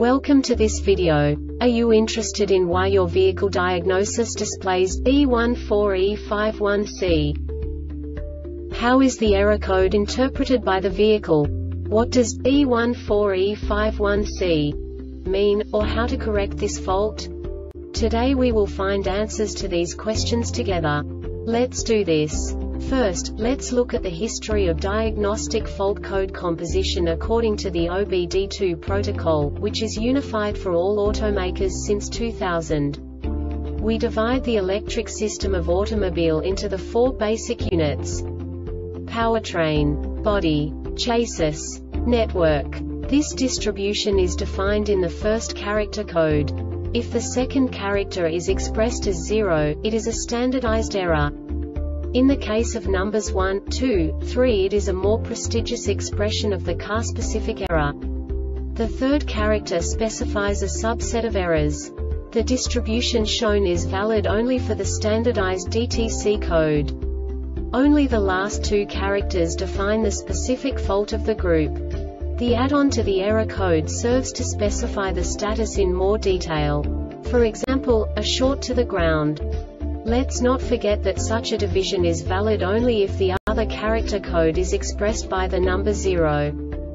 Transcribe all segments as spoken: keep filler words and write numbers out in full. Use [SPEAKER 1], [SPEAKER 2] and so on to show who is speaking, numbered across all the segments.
[SPEAKER 1] Welcome to this video. Are you interested in why your vehicle diagnosis displays B one four E five one C? How is the error code interpreted by the vehicle? What does B one four E five one C mean, or how to correct this fault? Today we will find answers to these questions together. Let's do this. First, let's look at the history of diagnostic fault code composition according to the O B D two protocol, which is unified for all automakers since two thousand. We divide the electric system of automobile into the four basic units: powertrain, body, chassis, network. This distribution is defined in the first character code. If the second character is expressed as zero, it is a standardized error. In the case of numbers one, two, three, it is a more prestigious expression of the car-specific error. The third character specifies a subset of errors. The distribution shown is valid only for the standardized D T C code. Only the last two characters define the specific fault of the group. The add-on to the error code serves to specify the status in more detail. For example, a short to the ground. Let's not forget that such a division is valid only if the other character code is expressed by the number zero.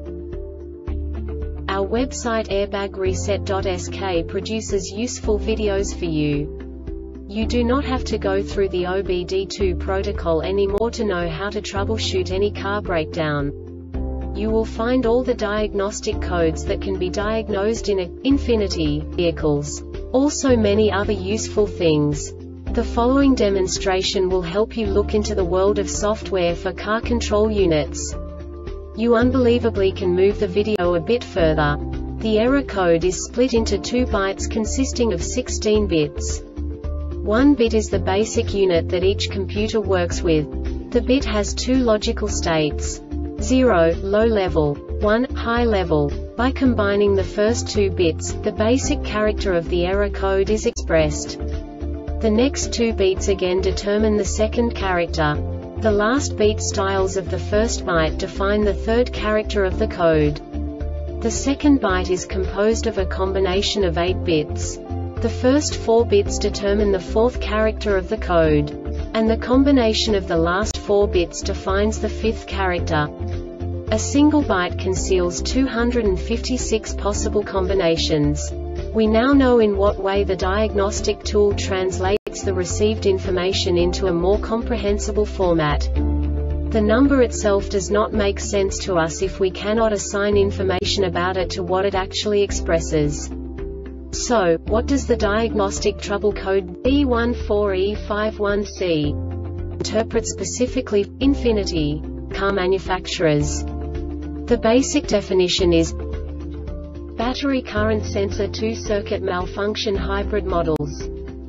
[SPEAKER 1] Our website airbag reset dot S K produces useful videos for you. You do not have to go through the O B D two protocol anymore to know how to troubleshoot any car breakdown. You will find all the diagnostic codes that can be diagnosed in a Infiniti vehicles. Also many other useful things. The following demonstration will help you look into the world of software for car control units. You unbelievably can move the video a bit further. The error code is split into two bytes consisting of sixteen bits. One bit is the basic unit that each computer works with. The bit has two logical states: zero, low level, one, high level. By combining the first two bits, the basic character of the error code is expressed. The next two beats again determine the second character. The last beat styles of the first byte define the third character of the code. The second byte is composed of a combination of eight bits. The first four bits determine the fourth character of the code. And the combination of the last four bits defines the fifth character. A single byte conceals two hundred fifty-six possible combinations. We now know in what way the diagnostic tool translates the received information into a more comprehensible format. The number itself does not make sense to us if we cannot assign information about it to what it actually expresses. So, what does the diagnostic trouble code B one four E five one C interpret specifically for Infiniti car manufacturers? The basic definition is battery current sensor two circuit malfunction hybrid models.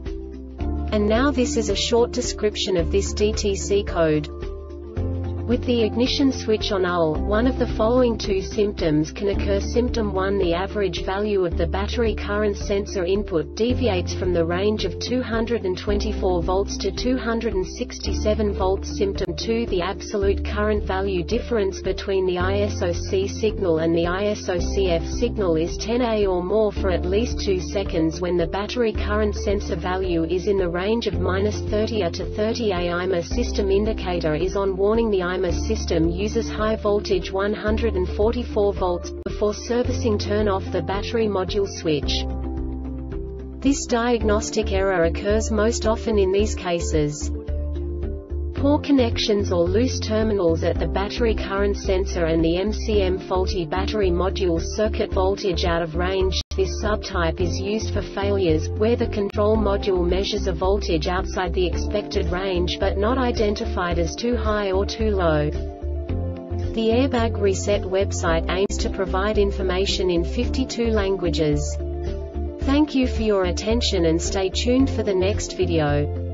[SPEAKER 1] And now this is a short description of this D T C code. With the ignition switch on U L, one of the following two symptoms can occur. Symptom one: the average value of the battery current sensor input deviates from the range of two hundred twenty-four volts to two hundred sixty-seven volts. Symptom two: the absolute current value difference between the I S O C signal and the I S O C F signal is ten amperes or more for at least two seconds when the battery current sensor value is in the range of minus thirty amperes to thirty amperes. I M A system indicator is on. Warning: the I M A system uses high voltage one hundred forty-four volts. Before servicing, turn off the battery module switch. This diagnostic error occurs most often in these cases: poor connections or loose terminals at the battery current sensor and the M C M, faulty battery module circuit, voltage out of range. This subtype is used for failures where the control module measures a voltage outside the expected range but not identified as too high or too low. The Airbag Reset website aims to provide information in fifty-two languages. Thank you for your attention and stay tuned for the next video.